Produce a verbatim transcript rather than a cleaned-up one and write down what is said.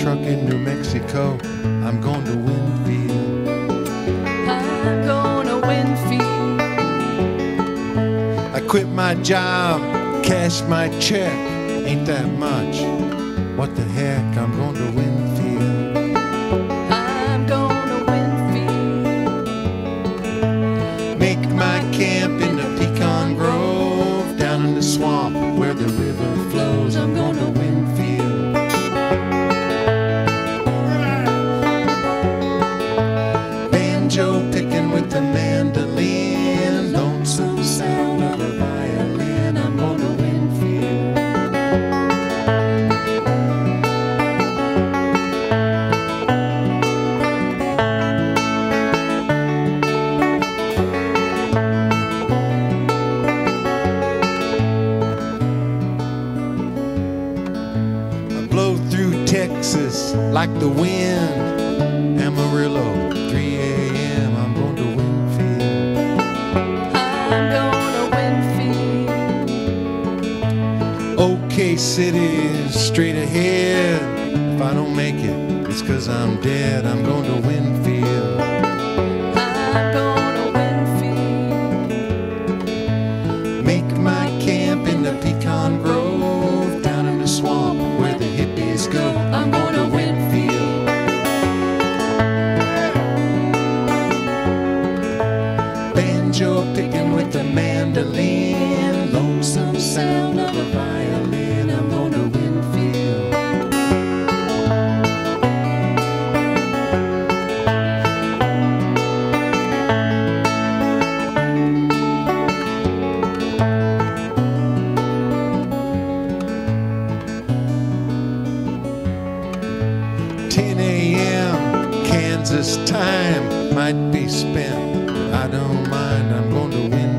truck in New Mexico. I'm going to Winfield. I'm going to Winfield. I quit my job, cashed my check. Ain't that much? What the heck? I'm going to Winfield. I'm going to Winfield. Make my camp in the pecan grove, down in the swamp where the river flows. I'm going to Winfield. Banjo picking with the mandolin, lonesome sound of a violin. I'm going to Winfield. Texas like the wind, Amarillo, three A M I'm going to Winfield. I'm going to Winfield. OK City, straight ahead. If I don't make it, it's 'cause I'm dead. I'm going to Winfield. I'm going to Winfield. Make my camp in the pecan grove, down in the swamp where the hippies go. I'm going to Winfield. Banjo picking with the mandolin, lonesome sound of a violin. I'm going to Winfield. ten A M Kansas time might be spent, but I don't mind. I'm going to win.